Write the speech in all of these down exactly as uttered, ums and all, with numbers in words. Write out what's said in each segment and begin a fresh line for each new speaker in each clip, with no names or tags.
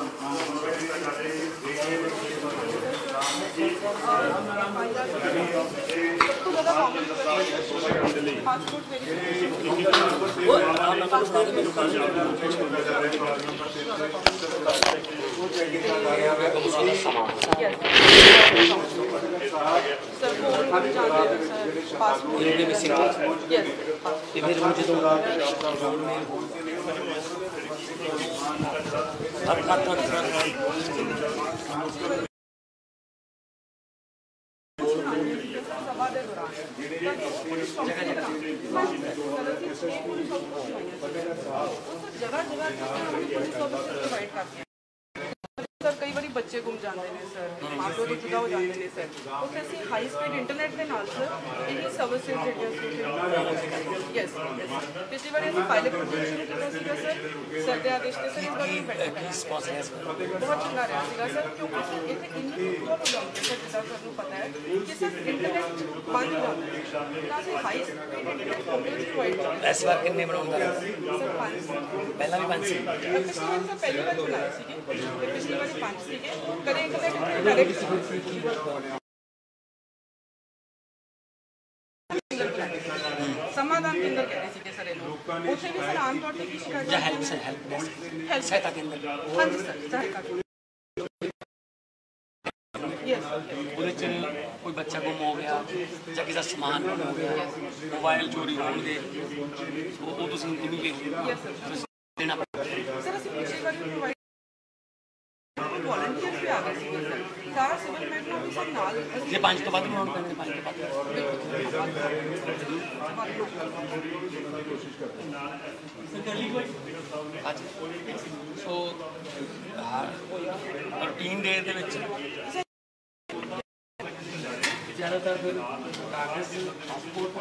Sir कई बार बच्चे गुम जाते हैं सर, माँ प्यो तो जुदा हो जाते हैं सर, उसे असं हाई स्पीड इंटरनेट के नाल सर यही सर्विसेज यस पिछली बार असं पायलट प्रोजेक्ट शुरू किया सीगा सर सर के आदेश से सर इस बार भी बैठा बहुत चंगा रहा सीगा सर क्योंकि सर इतने इन्नी प्रॉब्लम हो जाती है सर जिदा सर को पता है कि सर इंटरनेट बंद हो जाता है ना से high speed internet coverage provide करते हैं।
इस बार कितने बनाऊंगा
सर पाँच
पहला भी पाँच सी
पिछली बार सर पहली बार बनाए सीगे पिछली बार पाँच सीगे करें इंटरनेट डायरेक्ट समाधान केंद्र कह रहे थे सर ये लोग उसे भी सर आमतौर पर किसी का
हेल्प से हेल्प
हेल्प
सहायता केंद्र
हाँ जी सर सहायता यस
ਉਹਦੇ ਚ ਕੋਈ ਬੱਚਾ ਗੁੰਮ ਹੋ ਗਿਆ ਜਾਂ ਕਿਸੇ ਦਾ ਸਮਾਨ ਗੁੰਮ ਹੋ ਗਿਆ ਮੋਬਾਈਲ ਚੋਰੀ ਹੋਣਗੇ ਉਹ ਉਹ ਤੁਸੀਂ ਇਮੀਡੀਏਟਲੀ ਦੇਣਾ
सर ਅਸੀਂ ਪਿਛਲੀ ਵਾਰ ਪ੍ਰੋਵਾਈਡ ਵॉलੰਟੀਅਰ ਵੀ ਆ ਗਏ ਸੀ ਸਰ ਸਾਰਾ ਸਿਵਲ ਮੈਟਰ ਵੀ ਸਰ ਨਾਲ
ਜੇ ਪੰਜ ਤੋਂ ਵੱਧ ਬਣਾਉਣ ਪੈਂਦੇ ਨੇ ਪੰਜ ਤੋਂ ਵੱਧ ਅੱਛਾ ਸੋ ਰੂਟੀਨ ਦੇ ਦੇ ਵਿੱਚ ज़्यादातर फिर कागज पासपोर्ट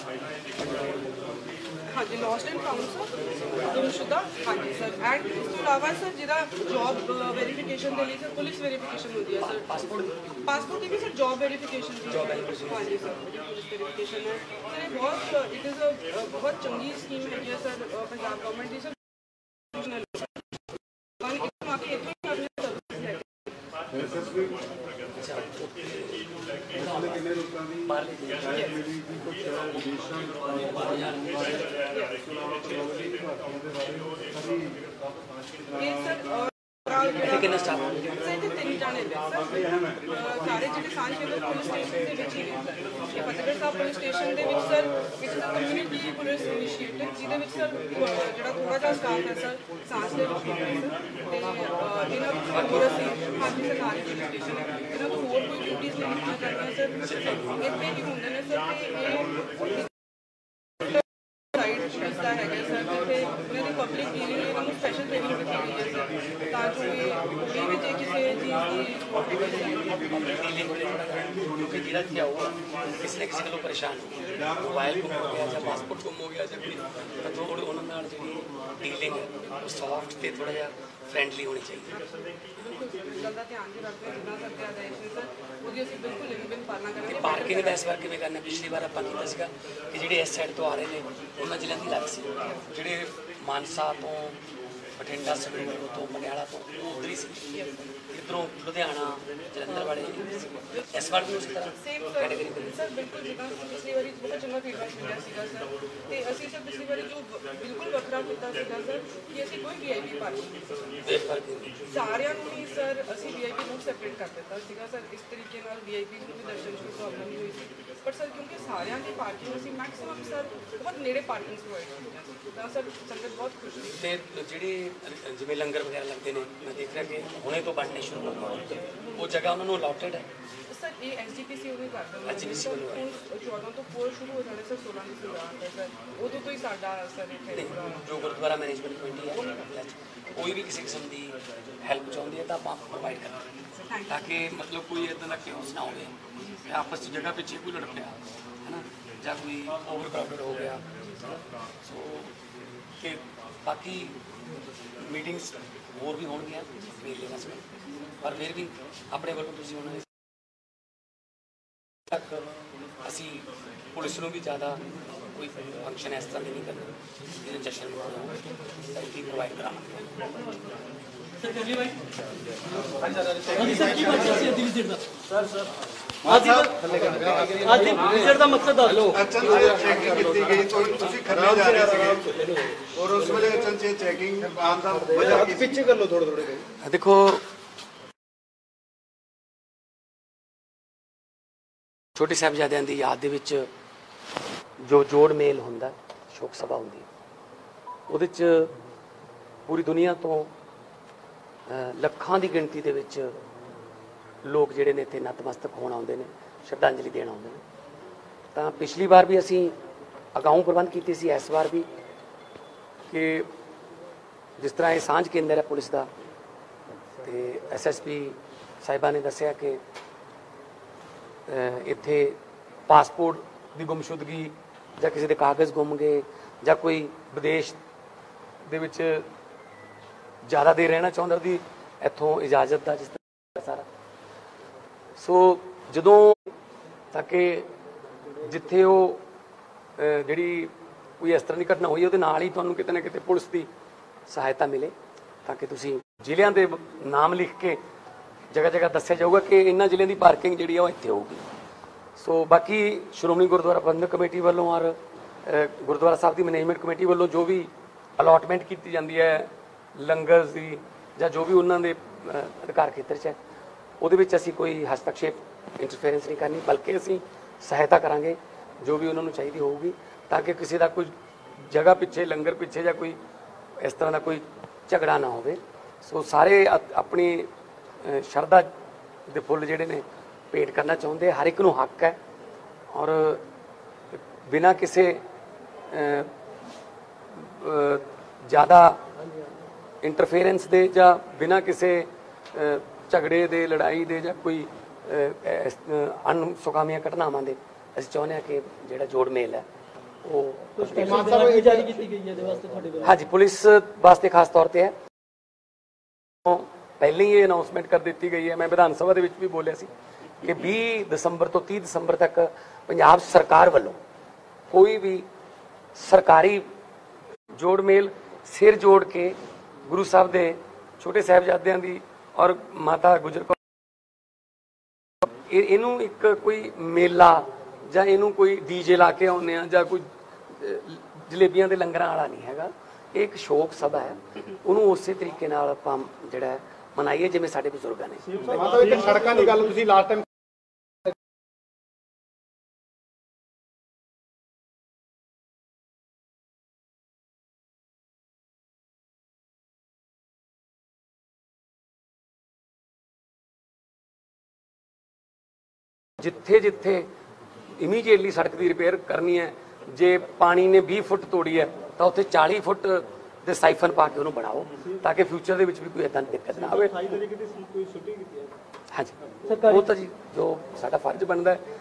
हाँ जी लॉस्ट एंड फाउंड सर गुमशुदा हाँ जी सर एंड इस तो अलावा सर जिदा जॉब वेरीफिकेशन के लिए सर पुलिस वेरीफिकेशन होती है सर
पासपोर्ट
पासपोर्ट की भी sir job verification
job verification
हाँ जी सर पुलिस वेरीफिकेशन है सर ये बहुत इट इज़ अ बहुत चंगी स्कीम है सर पंजाब गवर्नमेंट की सर
कितने स्टाफ
तीन जाने सर सारे ਜਿਹੜੇ ਸਾਂਝ ਕੇਂਦਰ ਪੁਲਿਸ ਸਟੇਸ਼ਨ ਦੇ ਵਿੱਚ ਹੀ ਨੇ ਸਰ ਇਹ ਫਤਿਹਗੜ੍ਹ ਸਾਹਿਬ ਪੁਲਿਸ ਸਟੇਸ਼ਨ ਦੇ ਵਿੱਚ ਸਰ ਇਸ ਦਾ ਕਮਿਊਨਿਟੀ ਪੁਲਿਸ ਇਨੀਸ਼ੀਏਟਿਵ ਜਿਹਦੇ ਵਿੱਚ ਸਰ ਜਿਹੜਾ ਥੋੜਾ ਜਿਹਾ ਸਟਾਫ ਹੈ ਸਰ ਸਾਂਝ ਦੇ ਵਿੱਚ ਹੁੰਦਾ ਹੈ ਸਰ ਤੇ ਇਹਨਾਂ ਨੂੰ ਹੋਰ ਅਸੀਂ ਹਾਂਜੀ ਸਰਕਾਰੀ ਪੁਲਿਸ ਸਟੇਸ਼ਨ ਹੈ ਇਹਨਾਂ ਨੂੰ ਹੋਰ ਕੋਈ ਡਿਊਟੀਆਂ ਨਹੀਂ ਦਿੱਤੀਆਂ ਜਾਂਦੀਆਂ ਸਰ ਇੱਥੇ ਹੀ ਹੁੰਦੇ ਨੇ ਸਰ ਤੇ ਇਹ ਸਾਈਡ ਪੁਲਿਸ ਦਾ ਹੈਗਾ ਸਰ ਤੇ ਇਹਨਾਂ ਦੀ ਪਬਲਿਕ ਡੀਲਿੰਗ ਇਹਨਾਂ ਨੂੰ ਸਪੈਸ਼ਲ ਟ੍ਰੇਨਿੰਗ ਦਿੱਤੀ ਗਈ ਹੈ ਸਰ ਤਾਂ ਜੋ ਇਹ ਕੋਈ ਵੀ ਜੇ ਕਿਸੇ ਚੀਜ਼ ਦੀ
क्योंकि जिला क्या हुआ किसी न किसी को परेशान हो मोबाइल गुम हो गया या पासपोर्ट गुम हो गया या कोई तो थोड़ी उन्होंने जी डीलिंग है सॉफ्ट तो थोड़ा जहा फ्रेंडली होनी चाहिए पार्किंग का इस बार किमें करना पिछली बार आप किया कि जो इस साइड तो आ रहे हैं उन्होंने जिलों की अलग से जोड़े मानसा तो बठिंडा संगरूर तो पटियाला तो उधर ही सी इधरों लुधियाना जलंधर वाले इस बार भी उसी तरह कैटेगरी
सर बिल्कुल जिदा पिछली बारी बहुत चंगा फीडबैक मिला सीगा सर ते असि सर पिछली बारी जो बिल्कुल वखरा किया सीगा सर कि असि कोई वीआईपी पार्किंग सारिਆਂ ਨੂੰ ही सर असि वीआईपी रूट सैपरेट कर दिता सीगा सर इस तरीके नाल वीआईपी ਨੂੰ भी दर्शन की प्रॉब्लम नहीं हुई थी पर सर क्योंकि सारिਆਂ ਦੀ पार्किंग असि मैक्सिमम सर बहुत नेड़े पार्किंग प्रोवाइड कीतियां सी ਤਾਂ सर संगत बहुत खुश थी
ਤੇ ਜਿਹੜੇ ਜਿਵੇਂ ਲੰਗਰ ਵਗੈਰਾ ਲੱਗਦੇ ਨੇ ਮੈਂ ਦੇਖ ਰਿਹਾ ਕਿ ਹੁਣੇ ਤੋਂ ਬਣਨੇ ਸ਼ੁਰੂ ਹੋ ਗਏ ਉਹ ਜਗ੍ਹਾ ਉਹਨਾਂ ਨੂੰ ਅਲਾਟਡ ਹੈ
सर ये एसजीपीसी भी करता है
एसजीपीसी
चौदह तो पूरा शुरू हो जाने सर सोलह की शुरुआत है सर उदो तो ही साडा सर
जो गुरुद्वारा मैनेजमेंट कमेटी है कोई भी किसी किस्म की हैल्प चाहती है तो आप प्रोवाइड करते हैं ताकि मतलब कोई इदा का क्योस ना हो आपस जगह पिछे कोई लड़ पाया है ना या कोई ओवर क्राउडेड हो गया सो कि बाकी मीटिंग्स होर भी होणगियां मेले वास्ते पर फिर भी अपने वालों तुसीं उन्होंने तक असी पुलिस को भी ज़्यादा कोई फंक्शन इस तरह नहीं करना जश्न प्रोवाइड कराना
ਅੱਜ ਦੀ ਵਿਜ਼ਿਟ ਦਾ ਮਕਸਦ ਦੱਸ ਦਿਓ।
ਅਚਨਚੇਤ ਚੈਕਿੰਗ ਕੀਤੀ ਗਈ ਤੋਂ ਤੁਸੀਂ ਖੰਨੇ ਜਾ ਰਹੇ ਸੀਗੇ ਔਰ ਉਸ ਵੇਲੇ ਅਚਨਚੇਤ ਚੈਕਿੰਗ ਆਉਣ ਦਾ ਵਜ੍ਹਾ ਕੀ ਪਿੱਛੇ ਕਰ ਲਓ ਥੋੜੇ ਥੋੜੇ।
ਦੇਖੋ ਛੋਟੇ ਸਾਹਿਬਜ਼ਾਦਿਆਂ ਦੀ ਯਾਦ ਦੇ ਵਿੱਚ ਜੋ ਜੋੜ ਮੇਲ ਹੁੰਦਾ, ਸ਼ੋਕ ਸਭਾ ਹੁੰਦੀ, ਉਹਦੇ 'ਚ ਪੂਰੀ ਦੁਨੀਆ ਤੋਂ ਲੱਖਾਂ ਦੀ ਗਿਣਤੀ ਦੇ ਵਿੱਚ ਲੋਕ ਜਿਹੜੇ ਨੇ ਇੱਥੇ ਨਤਮਸਤਕ ਹੋਣ ਆਉਂਦੇ ਨੇ, ਸ਼ਰਧਾਂਜਲੀ ਦੇਣ ਆਉਂਦੇ ਨੇ। ਤਾਂ ਪਿਛਲੀ ਵਾਰ ਵੀ ਅਸੀਂ ਅਗਾਊਂ ਪ੍ਰਬੰਧ ਕੀਤੇ ਸੀ, ਇਸ ਵਾਰ ਵੀ ਕਿ ਜਿਸ ਤਰ੍ਹਾਂ ਇਹ ਸਾਂਝ ਕੇਂਦਰ ਹੈ ਪੁਲਿਸ ਦਾ, ਤੇ ਐਸ ਐਸ ਪੀ ਸਾਹਿਬਾਂ ਨੇ ਦੱਸਿਆ ਕਿ ਇੱਥੇ ਪਾਸਪੋਰਟ ਦੀ ਗੁੰਮਸ਼ੁਦਗੀ ਜਾਂ ਕਿਸੇ ਦੇ ਕਾਗਜ਼ ਗੁੰਮ ਗਏ ਜਾਂ ਕੋਈ ਵਿਦੇਸ਼ ਦੇ ਵਿੱਚ ਜ਼ਿਆਦਾ ਦੇਰ ਰਹਿਣਾ ਚਾਹੁੰਦਾ, ਉਹਦੀ ਇੱਥੋਂ ਇਜਾਜ਼ਤ ਦਾ ਜਿਸ ਤਰ੍ਹਾਂ ਸਾਰਾ। ਸੋ ਜਦੋਂ ਤਾਂ ਕਿ ਜਿੱਥੇ ਉਹ ਜਿਹੜੀ ਕੋਈ ਇਸ ਤਰ੍ਹਾਂ ਦੀ ਘਟਨਾ ਹੋਈ ਉਹਦੇ ਨਾਲ ਹੀ ਤੁਹਾਨੂੰ ਕਿਤੇ ਨਾ ਕਿਤੇ ਪੁਲਿਸ ਦੀ ਸਹਾਇਤਾ ਮਿਲੇ, ਤਾਂ ਕਿ ਤੁਸੀਂ ਜ਼ਿਲ੍ਹਿਆਂ ਦੇ ਨਾਮ ਲਿਖ ਕੇ ਜਗ੍ਹਾ ਜਗ੍ਹਾ ਦੱਸਿਆ ਜਾਊਗਾ ਕਿ ਇਹਨਾਂ ਜ਼ਿਲ੍ਹਿਆਂ ਦੀ ਪਾਰਕਿੰਗ ਜਿਹੜੀ ਆ ਉਹ ਇੱਥੇ ਹੋਊਗੀ। ਸੋ ਬਾਕੀ ਸ਼੍ਰੋਮਣੀ ਗੁਰਦੁਆਰਾ ਪ੍ਰਬੰਧਕ ਕਮੇਟੀ ਵੱਲੋਂ ਔਰ ਗੁਰਦੁਆਰਾ ਸਾਹਿਬ ਦੀ ਮੈਨੇਜਮੈਂਟ ਕਮੇਟੀ ਵੱਲੋਂ ਜੋ ਵੀ ਅਲਾਟਮੈਂਟ ਕੀਤੀ ਜਾਂਦੀ ਹੈ ਲੰਗਰ ਦੀ ਜਾਂ ਜੋ ਵੀ ਉਹਨਾਂ ਦੇ ਅਧਿਕਾਰ ਖੇਤਰ 'ਚ ਹੈ, ਉਹਦੇ ਵਿੱਚ ਅਸੀਂ ਕੋਈ ਹਸਤਕਸ਼ੇਪ ਇੰਟਰਫੇਰੈਂਸ ਨਹੀਂ ਕਰਨੀ, ਬਲਕਿ ਅਸੀਂ ਸਹਾਇਤਾ ਕਰਾਂਗੇ ਜੋ ਵੀ ਉਹਨਾਂ ਨੂੰ ਚਾਹੀਦੀ ਹੋਊਗੀ, ਤਾਂ ਕਿ ਕਿਸੇ ਦਾ ਕੋਈ ਜਗ੍ਹਾ ਪਿੱਛੇ, ਲੰਗਰ ਪਿੱਛੇ ਜਾਂ ਕੋਈ ਇਸ ਤਰ੍ਹਾਂ ਦਾ ਕੋਈ ਝਗੜਾ ਨਾ ਹੋਵੇ। ਸੋ ਸਾਰੇ ਆਪਣੀ ਸ਼ਰਧਾ ਦੇ ਫੁੱਲ ਜਿਹੜੇ ਨੇ ਭੇਟ ਕਰਨਾ ਚਾਹੁੰਦੇ, ਹਰ ਇੱਕ ਨੂੰ ਹੱਕ ਹੈ, ਔਰ ਬਿਨਾਂ ਕਿਸੇ ਜ਼ਿਆਦਾ ਇੰਟਰਫੇਰੈਂਸ ਦੇ ਜਾਂ ਬਿਨਾਂ ਕਿਸੇ ਝਗੜੇ ਦੇ, ਲੜਾਈ ਦੇ ਜਾਂ ਕੋਈ ਅਣਸੁਖਾਵੀਆਂ ਘਟਨਾਵਾਂ ਦੇ ਅਸੀਂ ਚਾਹੁੰਦੇ ਹਾਂ ਕਿ ਜਿਹੜਾ ਜੋੜ ਮੇਲ ਹੈ ਉਹ
ਜਾਰੀ ਕੀਤੀ ਗਈ ਹੈ ਇਹਦੇ ਵਾਸਤੇ ਤੁਹਾਡੇ ਵੱਲੋਂ।
ਹਾਂਜੀ, ਪੁਲਿਸ ਵਾਸਤੇ ਖਾਸ ਤੌਰ ਤੇ ਹੈ। ਪਹਿਲਾਂ ਹੀ ਇਹ ਅਨਾਉਂਸਮੈਂਟ ਕਰ ਦਿੱਤੀ ਗਈ ਹੈ, ਮੈਂ ਵਿਧਾਨ ਸਭਾ ਦੇ ਵਿੱਚ ਵੀ ਬੋਲਿਆ ਸੀ ਕਿ ਵੀਹ ਦਸੰਬਰ ਤੋਂ ਤੀਹ ਦਸੰਬਰ ਤੱਕ ਪੰਜਾਬ ਸਰਕਾਰ ਵੱਲੋਂ ਕੋਈ ਵੀ ਸਰਕਾਰੀ ਜੋੜ ਮੇਲ ਸਿਰ ਜੋੜ ਕੇ ਗੁਰੂ ਸਾਹਿਬ ਦੇ ਛੋਟੇ ਸਾਹਿਬਜ਼ਾਦਿਆਂ ਦੀ ਔਰ ਮਾਤਾ ਗੁਜਰ ਕੌਰ ਇਹਨੂੰ ਇੱਕ ਕੋਈ ਮੇਲਾ ਜਾਂ ਇਹਨੂੰ ਕੋਈ ਡੀਜੇ ਲਾ ਕੇ ਆਉਂਦੇ ਆ ਜਾਂ ਕੋਈ ਜਲੇਬੀਆਂ ਦੇ ਲੰਗਰਾਂ ਵਾਲਾ ਨਹੀਂ ਹੈਗਾ। ਇਹ ਇੱਕ ਸ਼ੋਕ ਸਭਾ ਹੈ, ਉਹਨੂੰ ਉਸੇ ਤਰੀਕੇ ਨਾਲ ਆਪਾਂ ਜਿਹੜਾ ਮਨਾਈਏ ਜਿਵੇਂ ਸਾਡੇ ਬਜ਼ੁਰਗਾਂ ਨੇ।
ਮਤਲਬ ਇੱਕ ਸੜਕਾਂ ਦੀ ਗੱਲ ਤੁਸੀਂ ਲਾਸਟ ਟਾਈਮ
ਜਿੱਥੇ ਜਿੱਥੇ ਇਮੀਡੀਏਟਲੀ ਸੜਕ ਦੀ ਰਿਪੇਅਰ ਕਰਨੀ ਹੈ, ਜੇ ਪਾਣੀ ਨੇ ਵੀਹ ਫੁੱਟ ਤੋੜੀ ਹੈ ਤਾਂ ਉੱਥੇ ਚਾਲੀ ਫੁੱਟ ਦੇ ਸਾਈਫਨ ਪਾ ਕੇ ਉਹਨੂੰ ਬਣਾਓ, ਤਾਂ ਕਿ ਫਿਊਚਰ ਦੇ ਵਿੱਚ ਵੀ ਕੋਈ ਇਦਾਂ ਦੀ ਦਿੱਕਤ ਨਾ ਆਵੇ। ਹਾਂਜੀ, ਉਹ ਤਾਂ ਜੀ ਜੋ ਸਾਡਾ ਫਰਜ਼ ਬਣਦਾ ਹੈ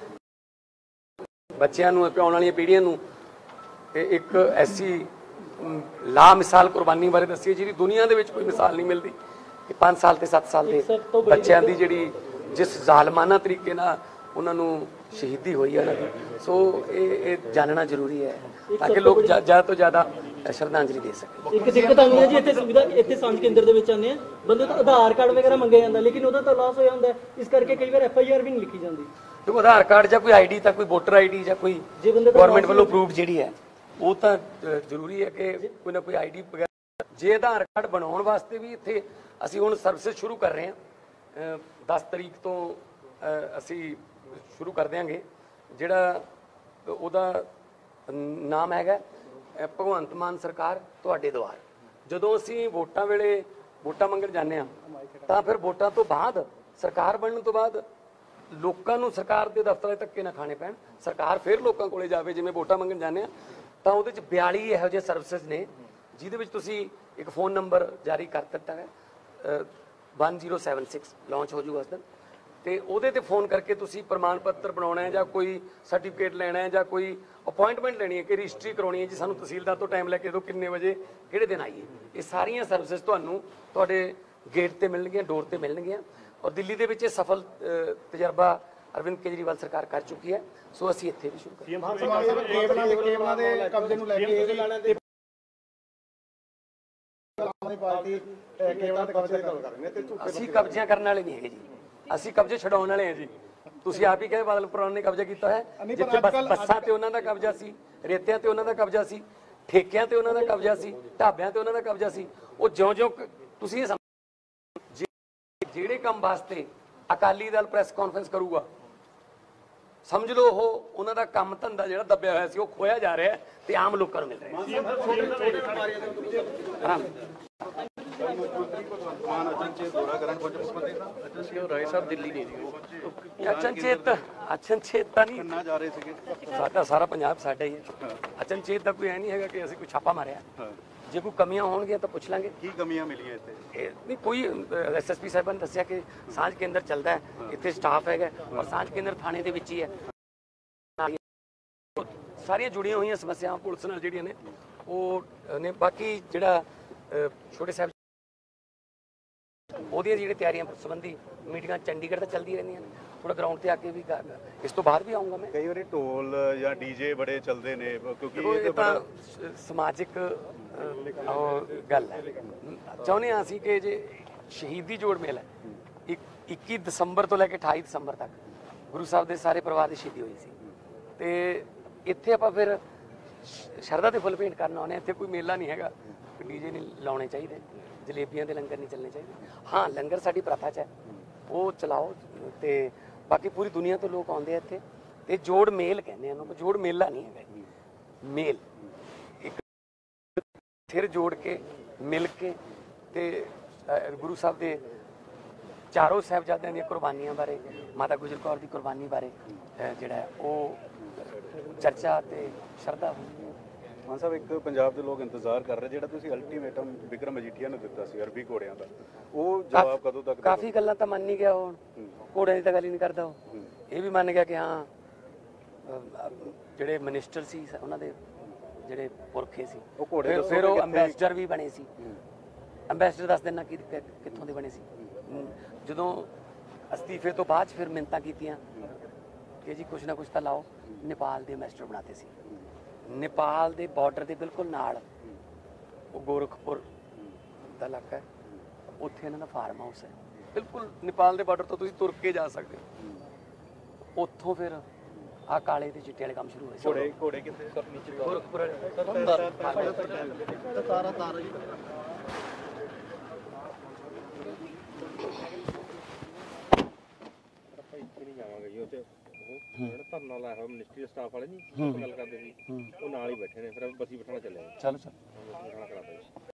ਬੱਚਿਆਂ ਨੂੰ, ਆਉਣ ਵਾਲੀਆਂ ਪੀੜ੍ਹੀਆਂ ਨੂੰ ਇੱਕ ਐਸੀ ਲਾ ਮਿਸਾਲ ਕੁਰਬਾਨੀ ਬਾਰੇ ਦੱਸੀਏ ਜਿਹਦੀ ਦੁਨੀਆ ਦੇ ਵਿੱਚ ਕੋਈ ਮਿਸਾਲ ਨਹੀਂ ਮਿਲਦੀ, ਕਿ ਪੰਜ ਸਾਲ ਤੇ ਸੱਤ ਸਾਲ ਦੇ ਬੱਚਿਆਂ ਦੀ ਜਿਹੜੀ ਜਿਸ ਜ਼ਾਲਮਾਨਾ ਤਰੀਕੇ ਨਾਲ ਉਹਨਾਂ ਨੂੰ ਸ਼ਹੀਦੀ ਹੋਈ ਹੈ ਉਹਨਾਂ ਦੀ। ਸੋ ਇਹ ਇਹ ਜਾਣਨਾ ਜ਼ਰੂਰੀ ਹੈ ਤਾਂ ਕਿ ਲੋਕ ਜ਼ਿਆਦਾ ਤੋਂ ਜ਼ਿਆਦਾ ਸ਼ਰਧਾਂਜਲੀ ਦੇ ਸਕਣ।
ਇੱਕ ਦਿੱਕਤ ਆਉਂਦੀ ਹੈ ਜੀ ਇੱਥੇ ਸੁਵਿਧਾ, ਇੱਥੇ ਸਾਂਝ ਕੇਂਦਰ ਦੇ ਵਿੱਚ ਆਉਂਦੇ ਆ ਬੰਦੇ ਤੋਂ ਆਧਾਰ ਕਾਰਡ ਵਗੈਰਾ ਮੰਗਿਆ ਜਾਂਦਾ, ਲੇਕਿਨ ਉਹਦਾ ਤਾਂ ਲਾਸ ਹੋਇਆ ਹੁੰਦਾ, ਇਸ ਕਰਕੇ ਕਈ ਵਾਰ ਐਫ ਆਈ ਆਰ ਵੀ ਨਹੀਂ ਲਿਖੀ ਜਾਂਦੀ।
ਦੇਖੋ ਆਧਾਰ ਕਾਰਡ ਜਾਂ ਕੋਈ ਆਈਡੀ ਤਾਂ ਕੋਈ ਵੋਟਰ ਆਈਡੀ ਜਾਂ ਕੋਈ ਗਵਰਨਮੈਂਟ ਵੱਲੋਂ ਅਪਰੂਵਡ ਜਿਹੜੀ ਹੈ ਉਹ ਤਾਂ ਜ਼ਰੂਰੀ ਹੈ ਕਿ ਕੋਈ ਨਾ ਕੋਈ ਆਈਡੀ ਵਗੈਰਾ। ਜੇ ਆਧਾਰ ਕਾਰਡ ਬਣਾਉਣ ਵਾਸਤੇ ਵੀ ਇੱਥੇ ਅਸੀਂ ਹੁਣ ਸਰਵਿਸ ਸ਼ੁਰੂ ਕਰ ਰਹੇ ਹਾਂ, ਦਸ ਤਰੀਕ ਤੋਂ ਅਸੀਂ ਸ਼ੁਰੂ ਕਰ ਦਿਆਂਗੇ, ਜਿਹੜਾ ਉਹਦਾ ਨਾਮ ਹੈਗਾ ਭਗਵੰਤ ਮਾਨ ਸਰਕਾਰ ਤੁਹਾਡੇ ਦੁਆਰ। ਜਦੋਂ ਅਸੀਂ ਵੋਟਾਂ ਵੇਲੇ ਵੋਟਾਂ ਮੰਗਣ ਜਾਂਦੇ ਹਾਂ ਤਾਂ ਫਿਰ ਵੋਟਾਂ ਤੋਂ ਬਾਅਦ ਸਰਕਾਰ ਬਣਨ ਤੋਂ ਬਾਅਦ ਲੋਕਾਂ ਨੂੰ ਸਰਕਾਰ ਦੇ ਦਫ਼ਤਰਾਂ 'ਚ ਧੱਕੇ ਨਾ ਖਾਣੇ ਪੈਣ, ਸਰਕਾਰ ਫਿਰ ਲੋਕਾਂ ਕੋਲੇ ਜਾਵੇ। ਜਿਵੇਂ ਵੋਟਾਂ ਮੰਗਣ ਜਾਂਦੇ ਹਾਂ ਤਾਂ ਉਹਦੇ 'ਚ ਬਿਆਲੀ ਇਹੋ ਜਿਹੇ ਸਰਵਿਸਿਜ਼ ਨੇ ਜਿਹਦੇ ਵਿੱਚ ਤੁਸੀਂ ਇੱਕ ਫੋਨ ਨੰਬਰ ਜਾਰੀ ਕਰ ਦਿੱਤਾ ਹੈ, one zero seven six launch ਹੋ ਜੂਗਾ ਉਸ ਦਿਨ, ਤੇ ਉਹਦੇ ਤੇ ਫੋਨ ਕਰਕੇ ਤੁਸੀਂ ਪ੍ਰਮਾਣ ਪੱਤਰ ਬਣਾਉਣਾ ਹੈ ਜਾਂ ਕੋਈ ਸਰਟੀਫਿਕੇਟ ਲੈਣਾ ਹੈ ਜਾਂ ਕੋਈ ਅਪਾਇੰਟਮੈਂਟ ਲੈਣੀ ਹੈ ਕਿ ਰਜਿਸਟਰੀ ਕਰਾਉਣੀ ਹੈ ਜੀ, ਸਾਨੂੰ ਤਹਿਸੀਲਦਾਰ ਤੋਂ ਟਾਈਮ ਲੈ ਕੇ ਦਿਓ, ਕਿੰਨੇ ਵਜੇ ਕਿਹੜੇ ਦਿਨ ਆਈਏ। ਇਹ ਸਾਰੀਆਂ ਸਰਵਿਸਿਜ਼ ਤੁਹਾਨੂੰ ਤੁਹਾਡੇ ਗੇਟ ਤੇ ਮਿਲਣਗੀਆਂ, ਡੋਰ ਤੇ ਮਿਲਣਗੀਆਂ। ਔਰ ਦਿੱਲੀ ਦੇ ਵਿੱਚ ਇਹ ਸਫਲ ਤਜਰਬਾ ਅਰਵਿੰਦ ਕੇਜਰੀਵਾਲ ਸਰਕਾਰ ਕਰ ਚੁੱਕੀ ਹੈ, ਸੋ ਅਸੀਂ ਇੱਥੇ ਵੀ ਸ਼ੁਰੂ ਕਰਾਂਗੇ।
ਆਦਮੀ ਪਾਰਟੀ ਕੇਵਲ ਕਬਜ਼ੇ ਦੀ ਗੱਲ ਕਰ ਰਹੇ ਨੇ ਤੇ ਝੂਠੇ
ਅਸੀਂ ਕਬਜ਼ਿਆਂ ਕਰਨ ਵਾਲੇ ਨਹੀਂ ਹੈਗੇ ਜੀ, ਅਸੀਂ ਕਬਜ਼ੇ ਛਡਾਉਣ ਵਾਲੇ ਹਾਂ ਜੀ। ਤੁਸੀਂ ਆਪ ਹੀ ਕਹੇ ਬਾਦਲ ਪਰਿਵਾਰ ਨੇ ਕਬਜ਼ਾ ਕੀਤਾ ਹੈ, ਜਿੱਥੇ ਬੱਸ- ਬੱਸਾਂ ਤੇ ਉਹਨਾਂ ਦਾ ਕਬਜ਼ਾ ਸੀ, ਰੇਤਿਆਂ ਤੇ ਉਹਨਾਂ ਦਾ ਕਬਜ਼ਾ ਸੀ, ਠੇਕਿਆਂ ਤੇ ਉਹਨਾਂ ਦਾ ਕਬਜ਼ਾ ਸੀ, ਢਾਬਿਆਂ ਤੇ ਉਹਨਾਂ ਦਾ ਕਬਜ਼ਾ ਸੀ। ਉਹ ਜਿਉਂ-ਜਿਉਂ ਕ- ਤੁਸੀਂ ਇਹ ਸਮਝੋ, ਜੇ- ਜਿਹੜੇ ਕੰਮ ਵਾਸਤੇ ਅਕਾਲੀ ਦਲ ਪ੍ਰੈਸ ਕਾਨਫਰੰਸ ਕਰੂਗਾ, ਸਮਝ ਲਓ ਉਹ ਉਹਨਾਂ ਦਾ ਕੰਮ ਧੰਦਾ ਜਿਹੜਾ ਦੱਬਿਆ ਹੋਇਆ ਸੀ ਉਹ ਖੋਇਆ ਜਾ ਰਿਹਾ ਹੈ ਤੇ ਆਮ ਲੋਕਾਂ ਨੂੰ ਮਿਲ ਰਿਹਾ ਹੈ। ਆਰਾਮ
ਮਾਨ ਅਚਨਚੇਤ ਦੌਰਾ ਕਰਨ ਪਹੁੰਚੇ ਮੁੱਖ ਮੰਤਰੀ ਸਾਹਿਬ
ਅਚਨਚੇਤ ਰਾਏ ਸਾਹਿਬ ਦਿੱਲੀ ਨਹੀਂ ਜੀ,
ਅਚਨਚੇਤ ਅਚਨਚੇਤ ਤਾਂ ਨਹੀਂ,
ਨਾ ਜਾ ਰਹੇ ਸੀਗੇ।
ਸਾਡਾ ਸਾਰਾ ਪੰਜਾਬ ਸਾਡਾ ਹੀ ਹੈ। ਅਚਨਚੇਤ ਦਾ ਕੋਈ ਐ ਨਹੀਂ ਹੈਗਾ ਕਿ ਅਸੀਂ ਕੋਈ ਛਾਪਾ ਮਾਰਿਆ। ਜੇ ਕੋਈ ਕਮੀਆਂ ਹੋਣਗੀਆਂ ਤਾਂ ਪੁੱਛ ਲਾਂਗੇ।
ਕੀ ਕਮੀਆਂ ਮਿਲੀਆਂ ਇੱਥੇ?
ਇਹ ਨਹੀਂ ਕੋਈ ਐਸਐਸਪੀ ਸਾਹਿਬਾਨ ਨੇ ਦੱਸਿਆ ਕਿ ਸਾਂਝ ਕੇਂਦਰ ਚੱਲਦਾ ਹੈ, ਇੱਥੇ ਸਟਾਫ ਹੈਗਾ ਔਰ ਸਾਂਝ ਕੇਂਦਰ ਥਾਣੇ ਦੇ ਵਿੱਚ ਹੀ ਹੈ। ਸਾਰੀਆਂ ਜੁੜੀਆਂ ਹੋਈਆਂ ਸਮੱਸਿਆਵਾਂ ਪੁਲਿਸ ਨਾਲ ਜਿਹੜੀਆਂ ਨੇ ਉਹ ਨੇ। ਬਾਕੀ ਜਿਹੜਾ ਅ, ਛੋਟੇ ਸਾਹਿਬ ਉਹਦੀਆਂ ਜਿਹੜੀਆਂ ਤਿਆਰੀਆਂ ਸੰਬੰਧੀ ਮੀਟਿੰਗਾਂ ਚੰਡੀਗੜ੍ਹ ਤਾਂ ਚੱਲਦੀਆਂ ਰਹਿੰਦੀਆਂ ਨੇ, ਥੋੜਾ ਗਰਾਊਂਡ ਤੇ ਆ ਕੇ ਵੀ ਕਰ- ਇਸ ਤੋਂ ਬਾਅਦ ਵੀ ਆਉਂਗਾ ਮੈਂ।
ਕਈ ਵਾਰੀ ਢੋਲ ਜਾਂ ਡੀਜੇ ਬੜੇ ਚੱਲਦੇ ਨੇ ਕਿਉਂਕਿ
ਦੇਖੋ, ਇਹ ਤਾਂ ਸ- ਸਮਾਜਿਕ ਅ, ਉਹ ਗੱਲ ਹੈ। ਚਾਹੁੰਦੇ ਹਾਂ ਅਸੀਂ ਕਿ ਜੇ ਸ਼ਹੀਦੀ ਜੋੜ ਮੇਲਾ ਹੈ, ਇੱਕ- ਇੱਕੀ ਦਸੰਬਰ ਤੋਂ ਲੈ ਕੇ ਅਠਾਈ ਦਸੰਬਰ ਤੱਕ ਗੁਰੂ ਸਾਹਿਬ ਦੇ ਸਾਰੇ ਪਰਿਵਾਰ ਦੀ ਸ਼ਹੀਦੀ ਹੋਈ ਸੀ, ਤੇ ਇੱਥੇ ਆਪਾਂ ਫਿਰ ਸ਼- ਸ਼ਰਧਾ ਦੇ ਫੁੱਲ ਭੇਂਟ ਕਰਨ ਆਉਂਦੇ ਹਾਂ। ਇੱਥੇ ਕੋਈ ਮੇਲਾ ਨਹੀਂ ਹੈਗਾ, ਡੀਜੇ ਨਹੀਂ ਲਾਉਣੇ ਚਾਹੀਦੇ, ਜਲੇਬੀਆਂ ਦੇ ਲੰਗਰ ਨਹੀਂ ਚੱਲਣੇ ਚਾਹੀਦੇ। ਹਾਂ, ਲੰਗਰ ਸਾਡੀ ਪ੍ਰਥਾ 'ਚ ਹੈ, ਉਹ ਚਲਾਓ। ਤੇ ਬਾਕੀ ਪੂਰੀ ਦੁਨੀਆ ਤੋਂ ਲੋਕ ਆਉਂਦੇ ਆ ਇੱਥੇ, ਤੇ ਜੋੜ ਮੇਲ ਕਹਿੰਦੇ ਆ ਉਹਨੂੰ, ਜੋੜ ਮੇਲਾ ਨਹੀਂ ਹੈਗਾ, ਮੇਲ ਇੱਕ ਫਿਰ ਜੋੜ ਕੇ ਮਿਲ ਕੇ ਤੇ ਅ, ਗੁਰੂ ਸਾਹਿਬ ਦੇ ਚਾਰੋਂ ਸਾਹਿਬਜ਼ਾਦਿਆਂ ਦੀਆਂ ਕੁਰਬਾਨੀਆਂ ਬਾਰੇ, ਮਾਤਾ ਗੁਜਰ ਕੌਰ ਦੀ ਕੁਰਬਾਨੀ ਬਾਰੇ ਅ, ਜਿਹੜਾ ਹੈ ਉਹ ਚਰਚਾ ਤੇ ਸ਼ਰਧਾ ਹੁੰਦੀ ਹੈ।
ਮਾਨ ਸਾਹਿਬ, ਇੱਕ ਪੰਜਾਬ ਦੇ ਲੋਕ ਇੰਤਜ਼ਾਰ ਕਰ ਰਹੇ ਜਿਹੜਾ ਤੁਸੀਂ ਅਲਟੀਮੇਟਮ ਵਿਕਰਮ ਮਜੀਠੀਆ ਨੂੰ ਦਿੱਤਾ ਸੀ ਅਰਬੀ ਘੋੜਿਆਂ ਦਾ, ਉਹ ਜਵਾਬ ਕਦੋਂ ਤੱਕ?
ਕਾਫੀ ਗੱਲਾਂ ਤਾਂ ਮੰਨ ਹੀ ਗਿਆ ਉਹ, ਘੋੜਿਆਂ ਦੀ ਤਾਂ ਗੱਲ ਹੀ ਨਹੀਂ ਕਰਦਾ ਉਹ। ਇਹ ਵੀ ਮੰਨ ਗਿਆ ਕਿ ਹਾਂ ਅ, ਜਿਹੜੇ ਮਿਨਿਸਟਰ ਸੀ ਉਹਨਾਂ ਦੇ ਜਿਹੜੇ ਪੁਰਖੇ ਸੀ,
ਉਹ ਘੋੜੇ
ਫਿਰ-
ਦੱਸੋ
ਫਿਰ ਉਹ
ਕਿੱਥੇ-
ਅੰਬੈਸਡਰ ਵੀ ਬਣੇ ਸੀ। ਅੰਬੈਸਡਰ ਦੱਸ ਦੇਣਾ ਕਿ ਕਿ- ਕਿੱਥੋਂ ਦੇ ਬਣੇ ਸੀ। ਹਮ, ਜਦੋਂ ਅਸਤੀਫੇ ਤੋਂ ਬਾਅਦ 'ਚ ਫਿਰ ਮਿੰਨਤਾਂ ਕੀਤੀਆਂ ਕਿ ਜੀ ਕੁਛ ਨਾ ਕੁਛ ਤਾਂ ਲਾਓ, ਨੇਪਾਲ ਦੇ ਅੰਬੈਸਡਰ ਬਣਾਤੇ ਸੀ। ਨੇਪਾਲ ਦੇ ਬਾਰਡਰ ਦੇ ਬਿਲਕੁਲ ਨਾਲ ਉਹ ਗੋਰਖਪੁਰ ਦਾ ਇਲਾਕਾ ਹੈ, ਉੱਥੇ ਇਹਨਾਂ ਦਾ ਫਾਰਮ ਹਾਊਸ ਹੈ, ਬਿਲਕੁਲ ਨੇਪਾਲ ਦੇ ਬਾਰਡਰ ਤੋਂ ਤੁਸੀਂ ਤੁਰ ਕੇ ਜਾ ਸਕਦੇ ਹੋ। ਉੱਥੋਂ ਫਿਰ ਆਹ ਕਾਲੇ ਤੇ ਚਿੱਟੇ ਵਾਲੇ ਕੰਮ ਸ਼ੁਰੂ ਹੋਏ ਸੀ।
ਘੋੜੇ ਘੋੜੇ ਕਿੱਥੇ?
ਗੋਰਖਪੁਰ
ਤਾਰਾ ਤਾਰਾ ਜੀ
ਇੱਥੇ ਨਹੀਂ ਜਾਵਾਂਗੇ ਜੀ, ਉੱਥੇ ਉਹ ਜਿਹੜਾ ਧਰਨਾ ਲਾਇਆ ਹੋਇਆ ਮਿਨਿਸਟਰੀ ਸਟਾਫ ਵਾਲੇ ਨਹੀਂ ਗੱਲ ਕਰਦੇ ਸੀ, ਉਹ ਨਾਲ ਹੀ ਬੈਠੇ ਨੇ, ਫਿਰ ਬਸੀ ਬਠਾਣਾ ਚੱਲੇ
ਚਲੋ ਚਲੋ
ਬਸੀ ਬਠਾਣਾ ਕਰਾਤਾ ਜੀ।